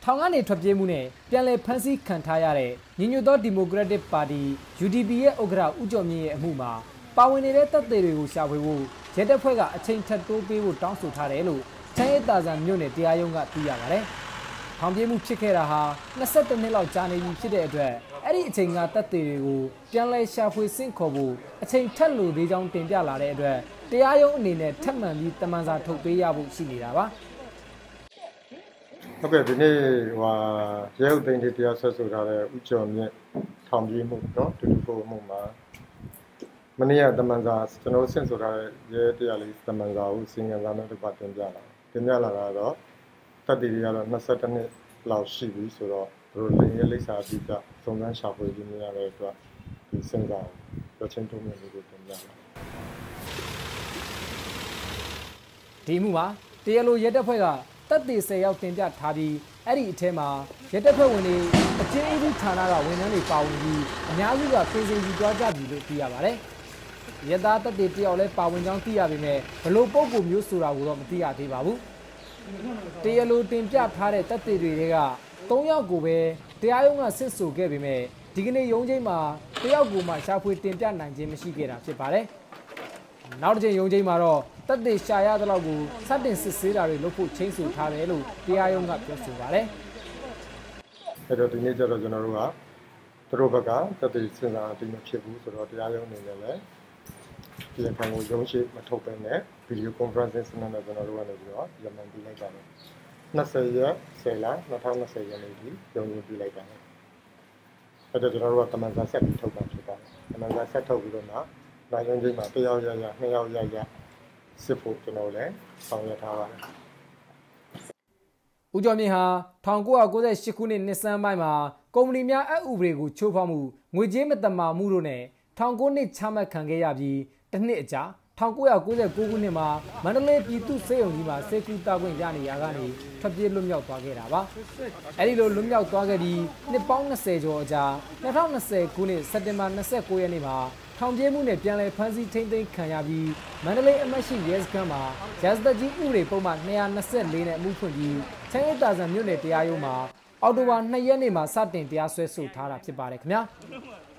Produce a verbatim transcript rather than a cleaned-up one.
ထောင်ကနေထွက်ပြေးမှုနဲ့ပြန်လည်ဖမ်းဆီးခံထားရတဲ့ညီညွတ်သောဒီမိုကရက်တစ်ပါတီ ယူ ဒီ ပီ ရဲ့ဥက္ကဋ္ဌဦးကျော်မြင့်ရဲ့အမှုမှာပါဝင်နေတဲ့တပ်တွေတွေကိုရှာဖွေဖို့ရဲတပ်ဖွဲ့ကအချိန်ထပ်တိုးပေးဖို့တောင်းဆိုထားတယ်လို့ချမ်းရည်သာဆန်မြို့နယ်တရားရုံးကသိရပါတယ်။ထောင်ပြေးမှုဖြစ်ခဲ့တာဟာနှစ်ဆက်နှစ်လောက်ကြာနေပြီဖြစ်တဲ့အတွက်အဲ့ဒီအချိန်ကတပ်တွေတွေကိုပြန်လည်ရှာဖွေဆင့်ခေါ်ဖို့အချိန်ထပ်လို့သေးကြောင်းတင်ပြလာတဲ့အတွက်တရားရုံးအနေနဲ့ထပ်မံပြီးတမန်စာထုတ်ပေးရဖို့ရှိနေတာပါဟုတ်ကဲ့ဒီနေ့ဟိုရဲဥသိမ်းတွေတရားဆွဲဆိုထားတဲ့ဦးကျော်မြင့်ထောင်ပြေးမှုเนาะတူတူကိုမှုမှာမနေ့ကတမန်စာကျွန်တော်ဆင့်ဆိုထားတဲ့ရဲတရားလေးတမန်စာကိုစီငန်စာနဲ့တပတ်တင်ပြလာတင်ပြလာတာတော့တပ်တွေကတော့နှစ်ဆက်နှစ်လောက်ရှိပြီဆိုတော့တို့လည်းရဲလိပ်စာအပြီးကစုံစမ်းရှာဖွေပြီးနေရတဲ့အတွက်ဒီစင်စာကိုချင်းထုံးမြင့်လေးကိုတင်ပြလာဒီမှုမှာတရားလိုရဲတပ်ဖွဲ့ကတပ်တွေဆယ်ယောက်တင်ပြထားပြီးအဲ့ဒီအထဲမှာရဲတပ်ဖွဲ့ဝင်တွေအချင်းအကြီးဌာနကဝန်ထမ်းတွေပါဝင်ပြီးအများစုကပြင်ဆင်ယူသွားကြပြီလို့သိရပါတယ်။ရဲသားတပ်တွေတယောက်လည်းပါဝင်ကြောင်းသိရပေမဲ့ဘလို့ပုံကူမျိုးဆိုတာကိုတော့မသိရသေးပါဘူး။တရားလိုတင်ပြထားတဲ့တပ်တွေတွေကသုံးယောက်ကိုပဲတရားရုံးကဆင့်ဆိုခဲ့ပေမဲ့ဒီကနေ့ရုံးချိန်မှာတယောက်ကိုမှရှာဖွေတင်ပြနိုင်ခြင်းမရှိခဲ့တာဖြစ်ပါတယ်။နောက်တစ်ချိန်ရုံးချိန်မှာတော့တပ်တွေရှာရတဲ့လောက်ကိုစတင်စစ်ဆေးတာတွေလုပ်ဖို့ချင်းဆိုထားတယ်လို့တရားရုံးကပြောဆိုပါတယ်။အဲ့တော့ဒီနေ့ကျတော့ကျွန်တော်တို့ကသူတို့ဘက်ကတပ်တွေစဉ်းစားအပြီးမဖြစ်ဘူးဆိုတော့တရားရုံးအနေနဲ့လည်းဒီအခါကိုရုံးရှိမထုတ်ပဲနဲ့ဗီဒီယိုကွန်ဖရင့်စနဲ့ကျွန်တော်တို့ကနေပြီးတော့ရမန်ပြလိုက်ပါတယ်။နှစ်ဆယ်ရက်ဆယ်လနှစ်ထောင်နှစ်ဆယ်ရက်နေ့ဒီရုံးရပြလိုက်ပါတယ်။အဲ့တော့ကျွန်တော်တို့ကတမန်စာဆက်ပြီးထုတ်တာဖြစ်ပါတယ်။တမန်စာဆက်ထုတ်ပြီးတော့နောက်နိုင်ရုံးချိန်မှာတစ်ယောက်ရရနှစ်ယောက်ရရစစ်ဖို့ကျွန်တော်လည်းဆောင်ရွက်ထားပါတယ်။ဦးကျော်မြင့်ဟာ၁၉၉၈ခုနှစ်နှစ်ဆန်းပိုင်းမှာကုမ္ပဏီများအဥပဒေကိုချိုးဖောက်မှုငွေကြေးမတမာမှုတို့နဲ့၁၉နှစ်ချမှတ်ခံခဲ့ရပြီးတစ်နှစ်အကြာ၁၉၉၉ခုနှစ်မှာမန္တလေးပြည်သူ့စေယုံကြီးမှာစေကူတာခွင့်ရနေရကနေထွက်ပြေးလွတ်မြောက်သွားခဲ့တာပါ။အဲဒီလိုလွတ်မြောက်သွားခဲ့ပြီးနှစ်ပေါင်း၂၀ကျော်အကြာ၂၀၂၀ခုနှစ်စက်တင်ဘာ၂၉ရက်နေ့မှာထောင်ပြေးမှုနဲ့ပြန်လည်ဖမ်းဆီးထိန်းသိမ်းခံရပြီးမန္တလေးအမှတ်ရှိရဲစခန်းမှာရာဇသက်ကြီးဥပဒေပုံမှန်၂၂၄နဲ့အမှုဖွင့်ပြီးချမ်းရည်သာဆန်မြို့နယ်တရားရုံးမှာအော်တိုဘာ၂ရက်နေ့မှာစတင်တရားစွဲဆိုထားတာဖြစ်ပါတယ်ခင်ဗျာ။